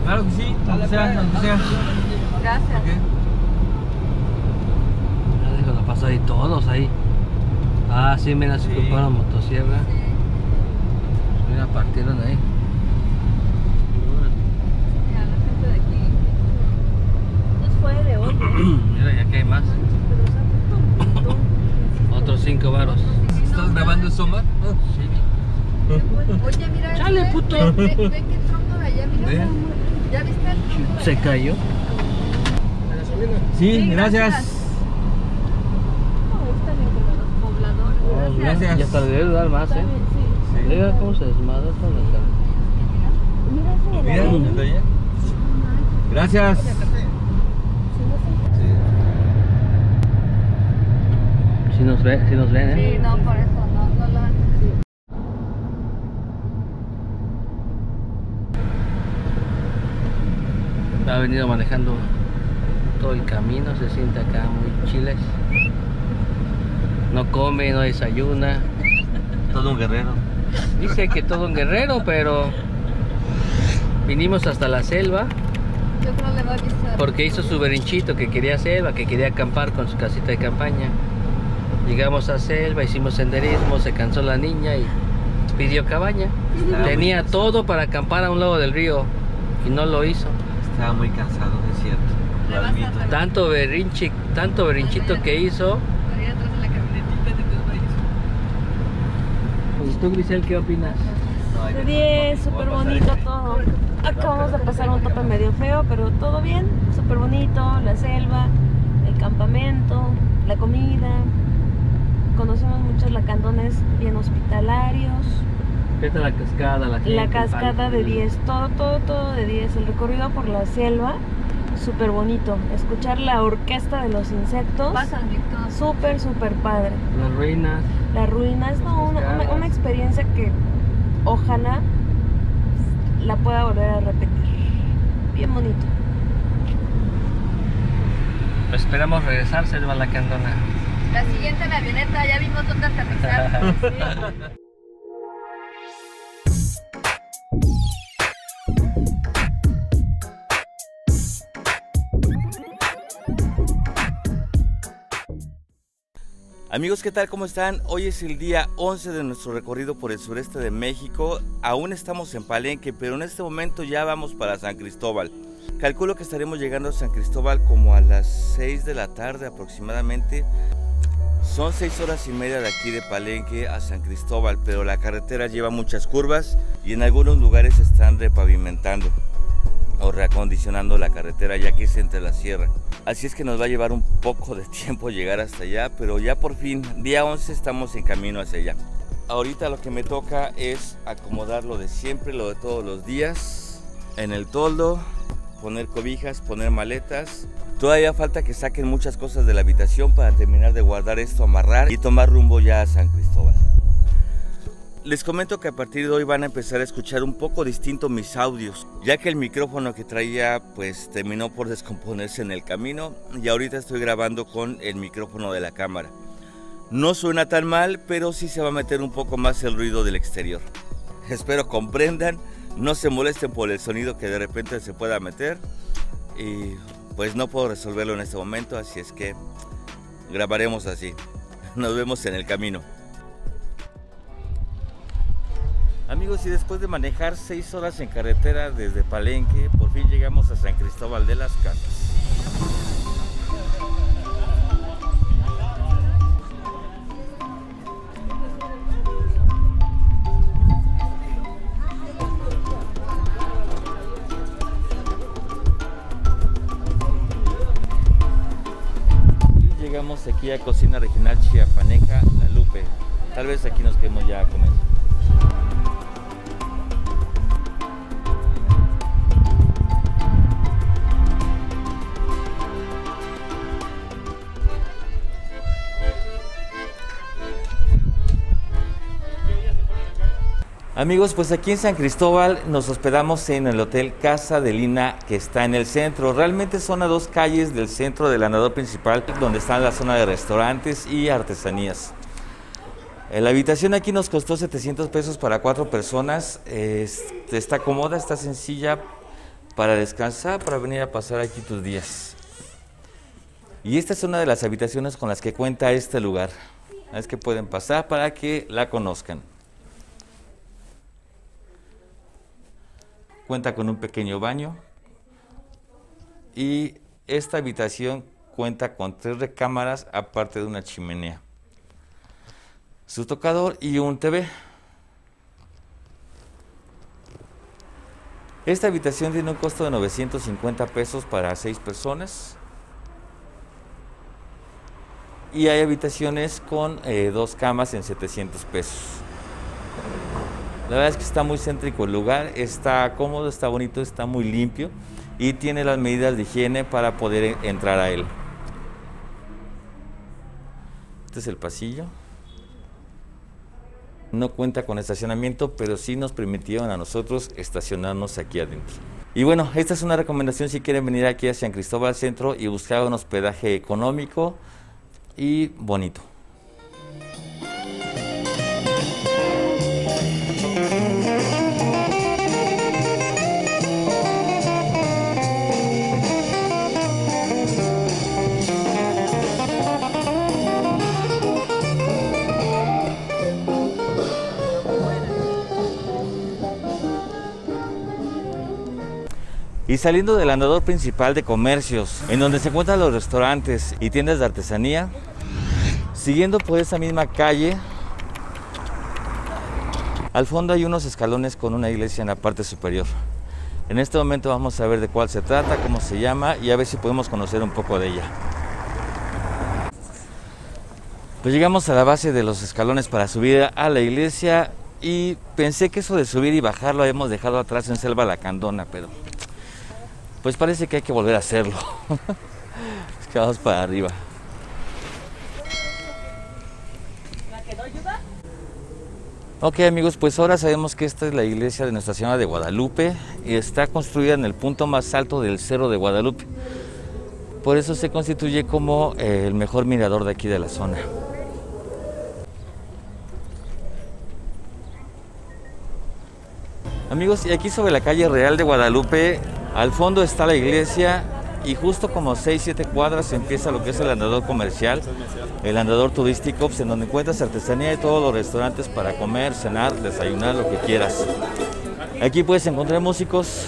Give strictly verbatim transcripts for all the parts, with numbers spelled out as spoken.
Claro que sí, donde sea, donde sea. Gracias. Okay. Ya déjalo pasar ahí todos ahí. Ah, sí, mira, se Sí. ocuparon motosierra. Sí. Mira, partieron ahí. Mira, la gente de aquí. Nos fue de hoy. Mira, ya que hay más. Pero saca un montón. Otros cinco varos. ¿Estás grabando el Somar? Sí. Oye, mira. Chale, este, puto. Ve, ve, ve qué tronco de allá, mira. Ve. ¿Ya viste el tronco de Se allá? cayó. Sí, Sí, gracias. gracias. No, está bien como los pobladores. Oh, gracias. Ya hasta le debe dar más, Está ¿eh? bien, sí. Sí. Mira cómo se desmadra con la cara. Mira ese de la Mira, ley. desde allá. Gracias. Si nos ven, si nos ven, ¿eh? Sí, no, por eso, no, no lo haces. Ha venido manejando todo el camino, se siente acá muy chiles. No come, no desayuna. Todo un guerrero. Dice que todo un guerrero, pero vinimos hasta la selva Yo creo le va a avisar. porque hizo su berinchito que quería selva, que quería acampar con su casita de campaña. Llegamos a selva, hicimos senderismo, se cansó la niña y pidió cabaña. Estaba Tenía muy- todo para acampar a un lado del río y no lo hizo. Estaba muy cansado, es cierto. Le Lo vas a admito. hacer- Tanto berrinche, tanto berrinchito que hizo. Ahí atrás de la camionetita de tus reyes. ¿Y tú, Grisel, qué opinas? No, hay De de- diez, voy a súper pasar bonito este. todo. Acabamos de pasar un tope medio feo, pero todo bien, súper bonito, la selva, el campamento, la comida. Conocemos muchos lacandones bien hospitalarios, ¿Qué tal la cascada? La, gente, la el cascada parque? de diez, todo, todo, todo de diez. El recorrido por la selva, súper bonito. Escuchar la orquesta de los insectos, Pasan, Víctor. súper, súper padre. Las ruinas. Las ruinas, no, una, una- una experiencia que ojalá la pueda volver a repetir. Bien bonito. Esperamos regresar, Selva Lacandona. La siguiente en la avioneta, ya vimos dónde aterrizar. Amigos, ¿qué tal? ¿Cómo están? Hoy es el día once de nuestro recorrido por el sureste de México. Aún estamos en Palenque, pero en este momento ya vamos para San Cristóbal. Calculo que estaremos llegando a San Cristóbal como a las seis de la tarde aproximadamente. Son seis horas y media de aquí de Palenque a San Cristóbal, pero la carretera lleva muchas curvas y en algunos lugares están repavimentando o reacondicionando la carretera, ya que es entre la sierra. Así es que nos va a llevar un poco de tiempo llegar hasta allá, pero ya por fin, día once, estamos en camino hacia allá. Ahorita lo que me toca es acomodar lo de siempre, lo de todos los días, en el toldo, poner cobijas, poner maletas. Todavía falta que saquen muchas cosas de la habitación para terminar de guardar esto, amarrar y tomar rumbo ya a San Cristóbal. Les comento que a partir de hoy van a empezar a escuchar un poco distinto mis audios, ya que el micrófono que traía pues terminó por descomponerse en el camino y ahorita estoy grabando con el micrófono de la cámara. No suena tan mal, pero sí se va a meter un poco más el ruido del exterior. Espero comprendan, no se molesten por el sonido que de repente se pueda meter y pues no puedo resolverlo en este momento, así es que grabaremos así. Nos vemos en el camino. Amigos, y después de manejar seis horas en carretera desde Palenque, por fin llegamos a San Cristóbal de las Casas. Y llegamos aquí a Cocina Regional Chiapaneca, La Lupe. Tal vez aquí nos quedemos ya a comer. Amigos, pues aquí en San Cristóbal nos hospedamos en el Hotel Casa de Lina, que está en el centro. Realmente son a dos calles del centro del andador principal, donde está la zona de restaurantes y artesanías. Eh, La habitación aquí nos costó setecientos pesos para cuatro personas. Este, está cómoda, está sencilla, para descansar, para venir a pasar aquí tus días. Y esta es una de las habitaciones con las que cuenta este lugar. Es que pueden pasar para que la conozcan. Cuenta con un pequeño baño. Y esta habitación cuenta con tres recámaras, aparte de una chimenea. Su tocador y un T V. Esta habitación tiene un costo de novecientos cincuenta pesos para seis personas. Y hay habitaciones con eh, dos camas en setecientos pesos. La verdad es que está muy céntrico el lugar, está cómodo, está bonito, está muy limpio y tiene las medidas de higiene para poder entrar a él. Este es el pasillo. No cuenta con estacionamiento, pero sí nos permitieron a nosotros estacionarnos aquí adentro. Y bueno, esta es una recomendación si quieren venir aquí a San Cristóbal Centro y buscar un hospedaje económico y bonito. Y saliendo del andador principal de comercios, en donde se encuentran los restaurantes y tiendas de artesanía, siguiendo por esa misma calle, al fondo hay unos escalones con una iglesia en la parte superior. En este momento vamos a ver de cuál se trata, cómo se llama y a ver si podemos conocer un poco de ella. Pues llegamos a la base de los escalones para subir a la iglesia y pensé que eso de subir y bajar lo habíamos dejado atrás en Selva Lacandona, pero pues parece que hay que volver a hacerlo. Es que vamos para arriba. Ok amigos, pues ahora sabemos que esta es la iglesia de Nuestra Señora de Guadalupe y está construida en el punto más alto del Cerro de Guadalupe. Por eso se constituye como eh, el mejor mirador de aquí de la zona. Amigos, y aquí sobre la calle Real de Guadalupe, al fondo está la iglesia y justo como seis siete cuadras empieza lo que es el andador comercial, el andador turístico, pues, en donde encuentras artesanía y todos los restaurantes para comer, cenar, desayunar, lo que quieras. Aquí puedes encontrar músicos,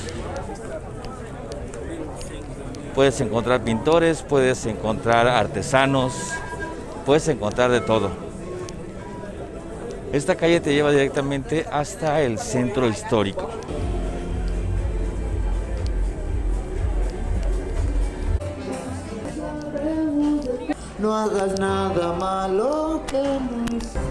puedes encontrar pintores, puedes encontrar artesanos, puedes encontrar de todo. Esta calle te lleva directamente hasta el centro histórico. No hagas nada malo que no.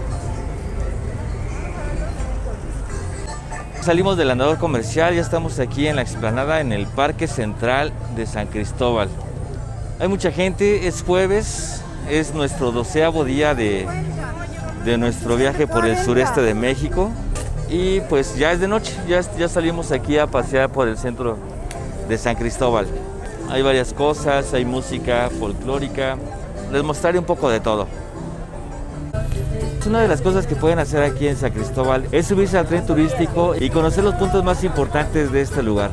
Salimos del andador comercial, ya estamos aquí en la explanada en el Parque Central de San Cristóbal. Hay mucha gente, es jueves, es nuestro doceavo día de, de nuestro viaje por el sureste de México y pues ya es de noche, ya, ya salimos aquí a pasear por el centro de San Cristóbal. Hay varias cosas, hay música folclórica. Les mostraré un poco de todo. Una de las cosas que pueden hacer aquí en San Cristóbal es subirse al tren turístico y conocer los puntos más importantes de este lugar.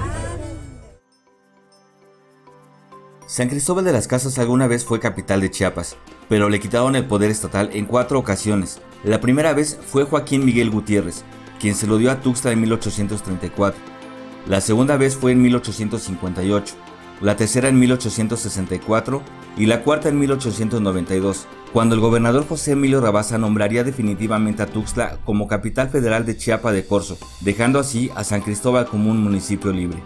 San Cristóbal de las Casas alguna vez fue capital de Chiapas, pero le quitaron el poder estatal en cuatro ocasiones. La primera vez fue Joaquín Miguel Gutiérrez, quien se lo dio a Tuxtla en mil ochocientos treinta y cuatro. La segunda vez fue en mil ochocientos cincuenta y ocho. La tercera en mil ochocientos sesenta y cuatro y la cuarta en mil ochocientos noventa y dos, cuando el gobernador José Emilio Rabasa nombraría definitivamente a Tuxtla como capital federal de Chiapa de Corzo, dejando así a San Cristóbal como un municipio libre.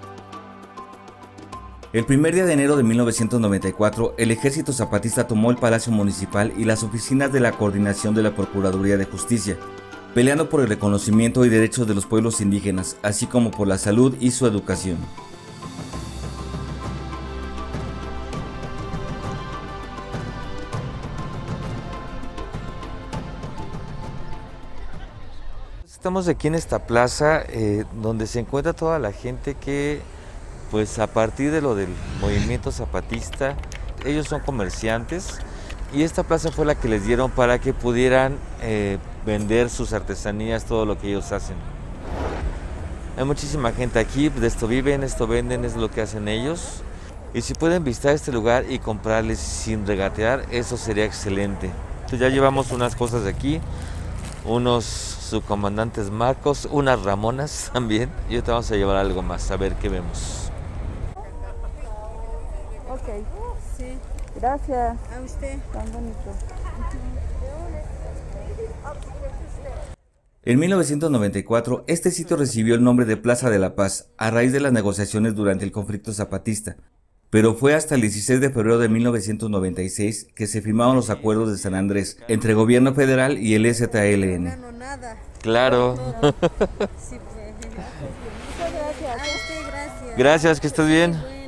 El primer día de enero de mil novecientos noventa y cuatro, el ejército zapatista tomó el Palacio Municipal y las oficinas de la coordinación de la Procuraduría de Justicia, peleando por el reconocimiento y derechos de los pueblos indígenas, así como por la salud y su educación. Estamos aquí en esta plaza eh, donde se encuentra toda la gente que, pues a partir de lo del movimiento zapatista, ellos son comerciantes y esta plaza fue la que les dieron para que pudieran eh, vender sus artesanías, todo lo que ellos hacen. Hay muchísima gente aquí, de esto viven, esto venden, es lo que hacen ellos. Y si pueden visitar este lugar y comprarles sin regatear, eso sería excelente. Entonces ya llevamos unas cosas de aquí, unos subcomandantes Marcos, unas Ramonas también. Y ahorita vamos a llevar algo más, a ver qué vemos. Ok. Sí. Gracias. A usted. Tan bonito. En mil novecientos noventa y cuatro, este sitio recibió el nombre de Plaza de la Paz a raíz de las negociaciones durante el conflicto zapatista, pero fue hasta el dieciséis de febrero de mil novecientos noventa y seis que se firmaron los acuerdos de San Andrés entre el gobierno federal y el E Z L N. No, nada. Claro. Sí, pues. Muchas gracias. A usted, gracias. Gracias, que estés bien.